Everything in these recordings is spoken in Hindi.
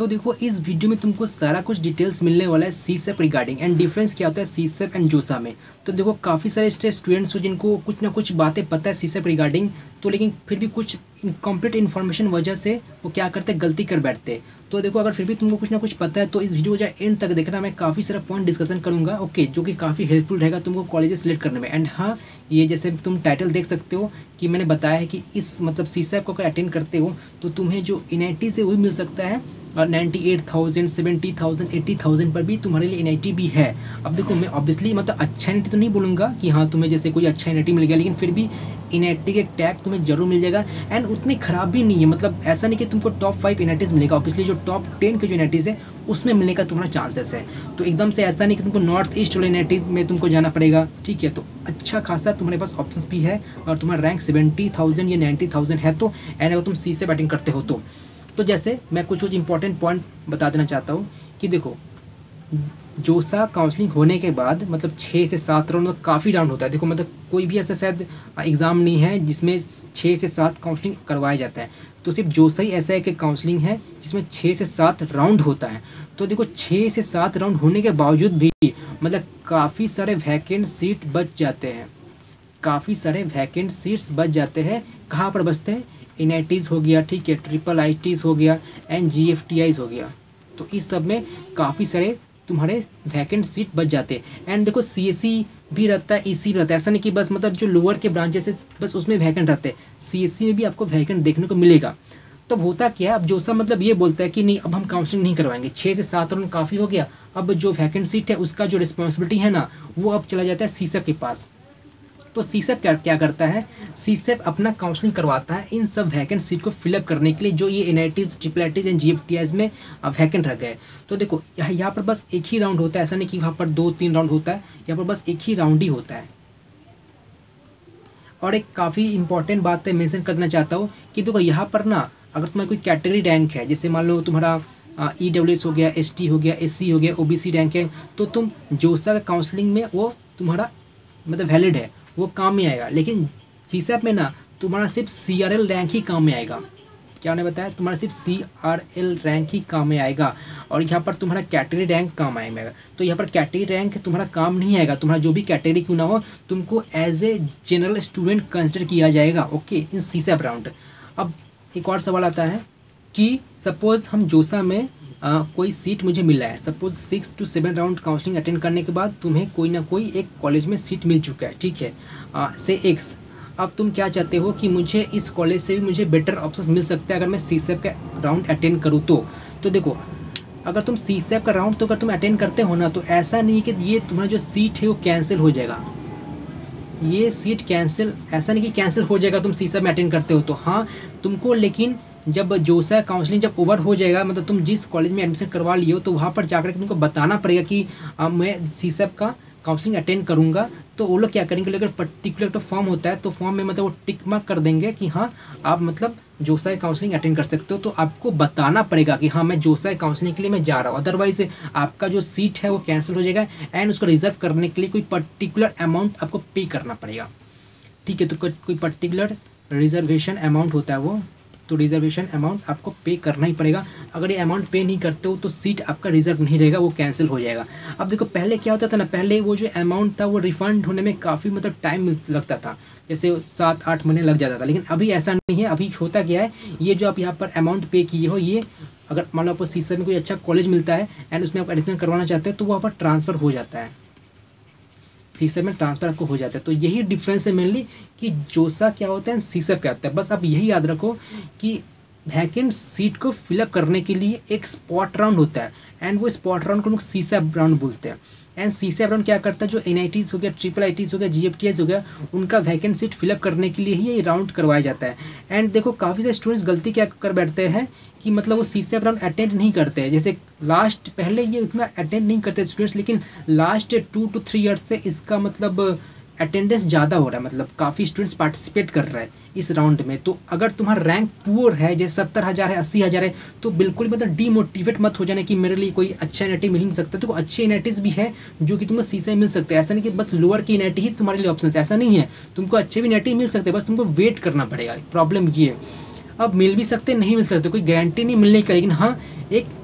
तो देखो इस वीडियो में तुमको सारा कुछ डिटेल्स मिलने वाला है सीसेप रिगार्डिंग एंड डिफरेंस क्या होता है सीसेप एंड जोसा में। तो देखो काफ़ी सारे स्टूडेंट्स हो जिनको कुछ ना कुछ बातें पता है सीसेप रिगार्डिंग, तो लेकिन फिर भी कुछ इनकम्प्लीट इन्फॉर्मेशन वजह से वो क्या करते हैं, गलती कर बैठते हैं। तो देखो अगर फिर भी तुमको कुछ ना कुछ पता है तो इस वीडियो को जो एंड तक देखना, मैं काफ़ी सारा पॉइंट डिस्कशन करूँगा ओके, जो कि काफ़ी हेल्पफुल रहेगा तुमको कॉलेजेस सिलेक्ट करने में। एंड हाँ, ये जैसे तुम टाइटल देख सकते हो कि मैंने बताया है कि इस मतलब सीसेप को अगर अटेंड करते हो तो तुम्हें जो NIT से वही मिल सकता है, और 98,000 70,000 80,000 पर भी तुम्हारे लिए NIT भी है। अब देखो मैं ऑब्वियसली मतलब अच्छा NIT तो नहीं बोलूँगा कि हाँ तुम्हें जैसे कोई अच्छा NIT मिल गया, लेकिन फिर भी NIT के टैग तुम्हें जरूर मिल जाएगा। एंड उतनी ख़राब भी नहीं है, मतलब ऐसा नहीं कि तुमको टॉप 5 NITs मिलेगा, ऑब्वियसली जो टॉप 10 के जो NITs है उसमें मिलने का तुम्हारा चांसेस है। तो एकदम से ऐसा नहीं कि तुमको नॉर्थ ईस्ट वाले NIT में तुमको जाना पड़ेगा, ठीक है। तो अच्छा खासा तुम्हारे पास ऑप्शंस भी है, और तुम्हारा रैंक 70,000 या 90,000 है तो, एंड अगर तुम सी से बैटिंग करते हो तो जैसे मैं कुछ इंपॉर्टेंट पॉइंट बता देना चाहता हूँ कि देखो जोसा काउंसलिंग होने के बाद मतलब 6 से 7 राउंड काफ़ी राउंड होता है। देखो मतलब कोई भी ऐसा शायद एग्ज़ाम नहीं है जिसमें 6 से 7 काउंसलिंग करवाया जाता है, तो सिर्फ जोसा ही ऐसा है कि काउंसलिंग है जिसमें 6 से 7 राउंड होता है। तो देखो 6 से 7 राउंड होने के बावजूद भी मतलब काफ़ी सारे वैकेंट सीट बच जाते हैं, काफ़ी सारे वैकेंट सीट्स बच जाते हैं। कहाँ पर बचते हैं? NITs हो गया, ठीक है, IIITs हो गया एंड GFTIs हो गया। तो इस सब में काफ़ी सारे तुम्हारे वैकेंट सीट बच जाते हैं। एंड देखो CSE भी रहता है, EC भी रहता है, ऐसा नहीं कि बस मतलब जो लोअर के ब्रांचेस है बस उसमें वैकेंट रहते हैं, CSE में भी आपको वैकेंट देखने को मिलेगा। तब होता क्या है, अब जोसा मतलब ये बोलता है कि नहीं अब हम काउंसलिंग नहीं करवाएंगे, 6 से 7 राउंड काफ़ी हो गया, अब जो वैकेंट सीट है उसका जो रिस्पॉन्सिबिलिटी है ना वो अब चला जाता है सीसेप के पास। तो सीसेप क्या करता है, सीसेप अपना काउंसलिंग करवाता है इन सब वैकेंट सीट को फिलअप करने के लिए जो ये NITs IIITs एंड GFTIs में वैकेंट रह गए। तो देखो यहाँ पर बस एक ही राउंड होता है, ऐसा नहीं कि वहाँ पर 2-3 राउंड होता है, यहाँ पर बस एक ही राउंड ही होता है। और एक काफ़ी इंपॉर्टेंट बात है मेंशन करना चाहता हूँ कि देखो यहाँ पर ना अगर तुम्हारा कोई कैटेगरी रैंक है, जैसे मान लो तुम्हारा EWS हो गया, ST हो गया, SC हो गया, OBC रैंक है, तो तुम जोसा का काउंसलिंग में वो तुम्हारा मतलब वैलिड है, वो काम में आएगा। लेकिन सीसेप में ना तुम्हारा सिर्फ CRL रैंक ही काम में आएगा। क्या उन्हें बताया, तुम्हारा सिर्फ CRL रैंक ही काम में आएगा, और यहाँ पर तुम्हारा कैटेगरी रैंक काम आएगा। तो यहाँ पर कैटेगरी रैंक तुम्हारा काम नहीं आएगा, तुम्हारा जो भी कैटेगरी क्यों ना हो तुमको as a general student consider किया जाएगा ओके इन सीसेप राउंड। अब एक और सवाल आता है कि सपोज़ हम जोसा में कोई सीट मुझे मिला है, suppose 6 to 7 round counselling attend करने के बाद तुम्हें कोई ना कोई एक कॉलेज में सीट मिल चुका है, ठीक है, से X। अब तुम क्या चाहते हो कि मुझे इस कॉलेज से भी मुझे बेटर ऑप्शंस मिल सकते हैं अगर मैं सीसेप का राउंड अटेंड करूँ तो देखो अगर तुम सीसेप का राउंड तो अगर तुम अटेंड करते हो ना तो ऐसा नहीं कि ये तुम्हारा जो सीट है वो कैंसिल हो जाएगा, ये सीट कैंसिल ऐसा नहीं कि कैंसिल हो जाएगा तुम सीसेप में अटेंड करते हो तो, हाँ तुमको, लेकिन जब जोसा काउंसलिंग जब ओवर हो जाएगा मतलब तुम जिस कॉलेज में एडमिशन करवा लियो तो वहाँ पर जाकर के तुमको बताना पड़ेगा कि मैं सीसेप का काउंसलिंग अटेंड करूँगा। तो वो लोग क्या करेंगे, अगर पर्टिकुलर तो फॉर्म होता है तो फॉर्म में मतलब वो टिक मार्क कर देंगे कि हाँ आप मतलब जोसा काउंसलिंग अटेंड कर सकते हो। तो आपको बताना पड़ेगा कि हाँ मैं जोसा काउंसलिंग के लिए मैं जा रहा हूँ, अदरवाइज आपका जो सीट है वो कैंसिल हो जाएगा एंड उसको रिजर्व करने के लिए कोई पर्टिकुलर अमाउंट आपको पे करना पड़ेगा, ठीक है। तो कोई पर्टिकुलर रिजर्वेशन अमाउंट होता है वो, तो रिजर्वेशन अमाउंट आपको पे करना ही पड़ेगा। अगर ये अमाउंट पे नहीं करते हो तो सीट आपका रिजर्व नहीं रहेगा, वो कैंसिल हो जाएगा। अब देखो पहले क्या होता था ना, पहले वो जो अमाउंट था वो रिफ़ंड होने में काफ़ी मतलब टाइम लगता था, जैसे 7-8 महीने लग जाता था। लेकिन अभी ऐसा नहीं है, अभी होता क्या है, ये जो आप यहाँ पर अमाउंट पे किए हो ये अगर मान लो आपको सीसेप में कोई अच्छा कॉलेज मिलता है एंड उसमें आप एडमिशन करवाना चाहते हो तो वहाँ पर ट्रांसफ़र हो जाता है, सीसेप में ट्रांसफ़र आपको हो जाता है। तो यही डिफरेंस है मेनली कि जोसा क्या होता है सीसेप क्या होता है। बस आप यही याद रखो कि वैकेंट सीट को फिलअप करने के लिए एक स्पॉट राउंड होता है एंड वो स्पॉट राउंड को लोग सीसेप राउंड बोलते हैं। एंड सीसेप राउंड क्या करता है, जो NITs हो गया, IIITs हो गया, GFTIs हो गया, उनका वैकेंट सीट फिलअप करने के लिए ही ये राउंड करवाया जाता है। एंड देखो काफ़ी सारे स्टूडेंट्स गलती क्या कर बैठते हैं कि मतलब वो सीसेप राउंड अटेंड नहीं करते हैं, जैसे लास्ट पहले ये उतना अटेंड नहीं करते स्टूडेंट्स, लेकिन लास्ट 2 to 3 ईयर्स से इसका मतलब अटेंडेंस ज़्यादा हो रहा है, मतलब काफ़ी स्टूडेंट्स पार्टिसिपेट कर रहे हैं इस राउंड में। तो अगर तुम्हारा रैंक पुअर है, जैसे 70,000 है, 80,000 है, तो बिल्कुल मतलब डीमोटिवेट मत हो जाने कि मेरे लिए कोई अच्छा NIT मिल नहीं सकता। तो अच्छे NITs भी है जो कि तुमको सीसेप मिल सकते हैं, ऐसा नहीं कि बस लोअर की NIT ही तुम्हारे लिए ऑप्शन है, ऐसा नहीं है, तुमको अच्छे भी NIT मिल सकते हैं, बस तुमको वेट करना पड़ेगा। प्रॉब्लम ये है, अब मिल भी सकते नहीं मिल सकते, कोई गारंटी नहीं मिलने का, लेकिन हाँ एक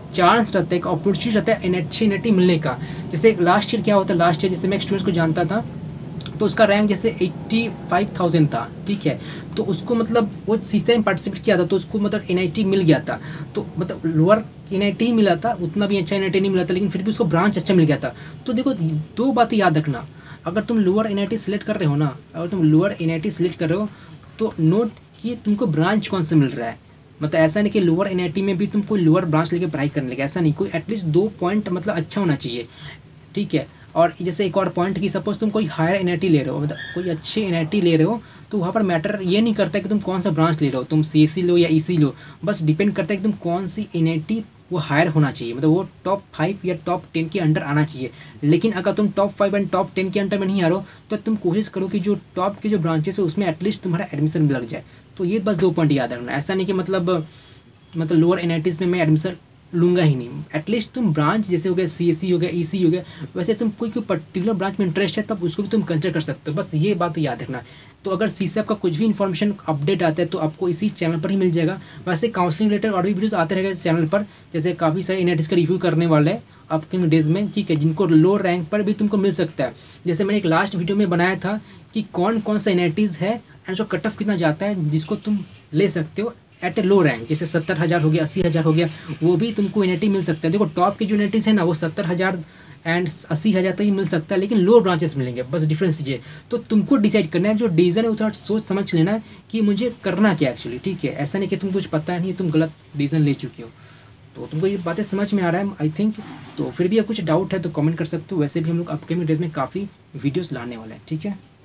चांस रहता है, एक अपॉर्चुनिटी रहता है अच्छे एनआईटी मिलने का। जैसे लास्ट ईयर क्या होता है, लास्ट ईयर जैसे मैं एक स्टूडेंट्स को जानता था, तो उसका रैंक जैसे 85,000 था, ठीक है। तो उसको मतलब वो सीसीए में पार्टिसिपेट किया था, तो उसको मतलब एनआईटी मिल गया था। तो मतलब लोअर एनआईटी ही मिला था, उतना भी अच्छा एनआईटी नहीं मिला था, लेकिन फिर भी उसको ब्रांच अच्छा मिल गया था। तो देखो, दो बातें याद रखना, अगर तुम लोअर एनआईटी सेलेक्ट कर रहे हो ना, अगर तुम लोअर एनआईटी सेलेक्ट कर रहे हो तो नोट कि तुमको ब्रांच कौन सा मिल रहा है। मतलब ऐसा नहीं कि लोअर एनआईटी में भी तुम कोई लोअर ब्रांच लेके पढ़ाई करने लगे, ऐसा नहीं। कोई एटलीस्ट 2 पॉइंट मतलब अच्छा होना चाहिए, ठीक है। और जैसे एक और पॉइंट की सपोज तुम कोई हायर एनआईटी ले रहे हो, मतलब कोई अच्छे एनआईटी ले रहे हो, तो वहाँ पर मैटर ये नहीं करता कि तुम कौन सा ब्रांच ले रहे हो, तुम सीएससी लो या ईसी लो, बस डिपेंड करता है कि तुम कौन सी एनआईटी वो हायर होना चाहिए, मतलब वो टॉप 5 या टॉप 10 के अंडर आना चाहिए। लेकिन अगर तुम टॉप 5 एंड टॉप 10 के अंडर में नहीं आ रहे हो, तो तुम कोशिश करो कि जो टॉप के जो ब्रांचेस है उसमें एटलीस्ट तुम्हारा एडमिशन लग जाए। तो ये बस 2 पॉइंट याद रखना, ऐसा नहीं कि मतलब लोअर एनआईटीज़ में मैं एडमिशन लूँगा ही नहीं। एटलीस्ट तुम ब्रांच जैसे हो गया सीएससी हो गया, ईसी हो गया, वैसे तुम कोई पर्टिकुलर ब्रांच में इंटरेस्ट है तब उसको भी तुम कंसिडर कर सकते हो, बस ये बात याद रखना। तो अगर सीसेप का कुछ भी इन्फॉर्मेशन अपडेट आता है तो आपको इसी चैनल पर ही मिल जाएगा। वैसे काउंसलिंग रिलेटेड और भी वीडियोज़ आते रहेगा इस चैनल पर, जैसे काफ़ी सारे एनआईटीज़ का रिव्यू करने वाले हैं अपकमिंग डेज में, ठीक है, जिनको लो रैंक पर भी तुमको मिल सकता है। जैसे मैंने एक लास्ट वीडियो में बनाया था कि कौन कौन सा एनआईटीज़ है एंड जो कट ऑफ कितना जाता है जिसको तुम ले सकते हो एट ए लो रैंक, जैसे 70,000 हो गया, 80,000 हो गया, वो भी तुमको एनआईटी मिल सकता है। देखो टॉप के जो एनआईटीज़ है ना वो 70,000 एंड 80,000 तक ही मिल सकता है, लेकिन लो ब्रांचेस मिलेंगे, बस डिफरेंस ये। तो तुमको डिसाइड करना है, जो डिसीजन है वो थोड़ा सोच समझ लेना है कि मुझे करना क्या एक्चुअली, ठीक है। ऐसा नहीं कि तुम कुछ पता नहीं, तुम गलत डिसीजन ले चुके हो। तो तुमको ये बातें समझ में आ रहा है आई थिंक। तो फिर भी अगर कुछ डाउट है तो कमेंट कर सकते हो। वैसे भी हम लोग अपकमिंग डेज में काफ़ी वीडियोज़ लाने वाले हैं, ठीक है।